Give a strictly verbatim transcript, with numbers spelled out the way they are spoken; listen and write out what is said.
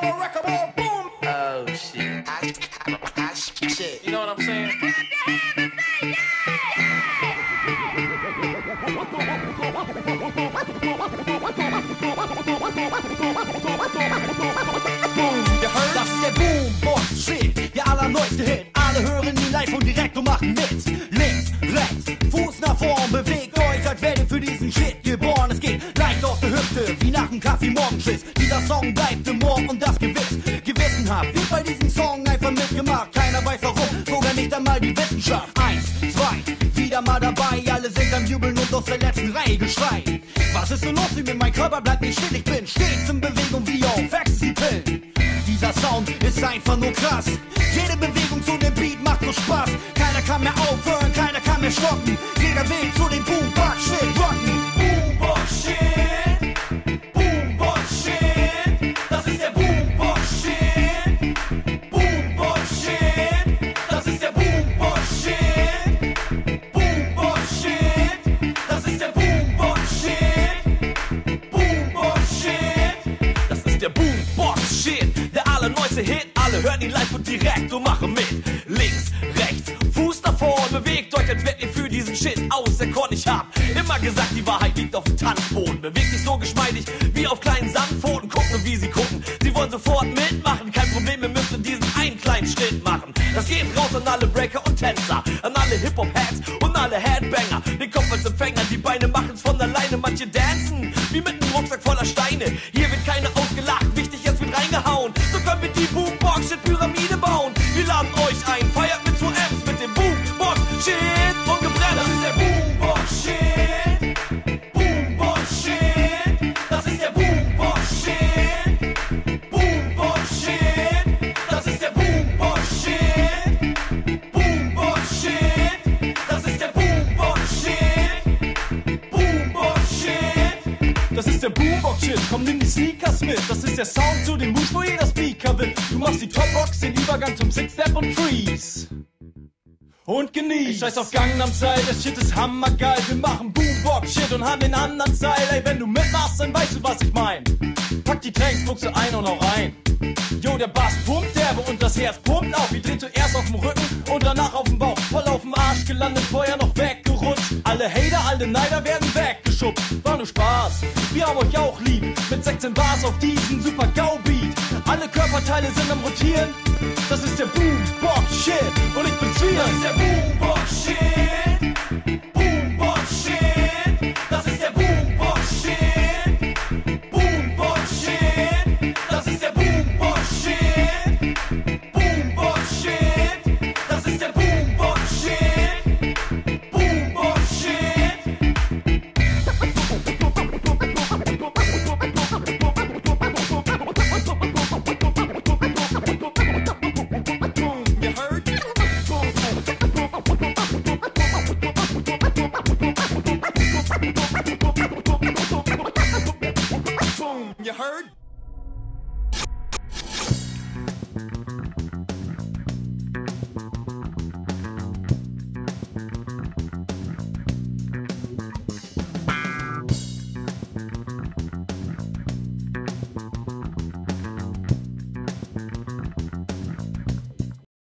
a record more boom. Oh shit. I, I, I, shit. You know what I'm saying? Das ist der Boomboxschit, der allerneueste Hit. Alle hören ihn live und direkt und machen mit. Links, rechts, Fuß nach vorn, bewegt euch, als wärt ihr für diesen Shit geboren. Es geht leicht auf der Hüfte, wie nach dem Kaffee-Morgenschiss. Dieser Song bleibt im Ohr und das gewiss. Gewissenhaft wird bei diesem Song einfach mitgemacht. Keiner weiß warum, sogar nicht einmal die Wissenschaft. Eins, zwei, wieder mal dabei. Alle sind am Jubeln und aus der letzten Reihe Geschrei. Was ist so los wie mit meinem Körper? Bleibt nicht still, ich bin stets in Bewegung wie auf Ecstasy-Pillen. Dieser Sound ist einfach nur krass. Jede Bewegung zu dem Beat macht so Spaß. Keiner kann mehr aufhören, keiner kann mehr stoppen. Jeder will zu dem Boomboxschit rocken. Boomboxschit, Boomboxschit, das ist der Boomboxschit. Boomboxschit, das ist der Boomboxschit. Boomboxschit, das ist der Boomboxschit. Boomboxschit, das ist der Boomboxschit. Der allerneueste Hit, alle hören ihn live und direkt und machen mit. Links, rechts, Fuß nach vorn, bewegt euch, als wärt ihr für diesen Shit aus der Korn. Ich hab immer gesagt, die Wahrheit liegt auf dem Tanzboden. Bewegt sich so geschmeidig wie auf kleinen Sandpfoten. Gucken, wie sie gucken, sie wollen sofort mitmachen. Kein Problem, wir müssen diesen einen kleinen Schritt machen. Das geht raus an alle Breaker und Tänzer, an alle Hip-Hop-Heads und alle Headbanger. Den Kopf als Empfänger, die Beine machen's von alleine. Manche dancen wie mit einem Rucksack voller Steine. Hier wird keiner ausgelacht, wichtig, es wird reingehauen. So können wir die Boomboxschit-Pyramide bauen. Wir laden euch ein, feiert mit zwei M's mit dem Boomboxschit und gebrennt. Das ist der Boomboxschit, Boomboxschit, das ist der Boomboxschit, Boomboxschit, das ist der Boomboxschit, Boomboxschit, das ist der Boomboxschit, Boomboxschit. Das ist der Boomboxschit, komm nimm die Sneakers mit. Das ist der Sound zu den Moves, wo jeder Speaker will. Du machst die Topbox, den Übergang zum Six-Step und Freeze. Und genieß. Ich scheiß auf Gangnam Style, das Shit ist hammergeil. Wir machen Boomboxschit und haben den anderen Style. Ey, wenn du mitmachst, dann weißt du, was ich mein. Pack die Trainingsbuchse ein und hau rein. Jo, der Bass pumpt derbe und das Herz pumpt auf. Wir drehen zuerst auf dem Rücken und danach auf dem Bauch. Voll auf dem Arsch gelandet, vorher noch weggerutscht. Alle Hater, alle Neider werden weggeschubst. War nur Spaß, wir haben euch auch lieb. Mit sechzehn Bars auf diesen super Gau-Beat. Alle Körperteile sind am Rotieren. Das ist der Boomboxschit und ich bin Zwier. Das ist der Boomboxschit, Boomboxschit, das ist der Boomboxschit, Boomboxschit, das ist der Boomboxschit, Boomboxschit, das ist der Boomboxschit, Boomboxschit. You heard? You heard?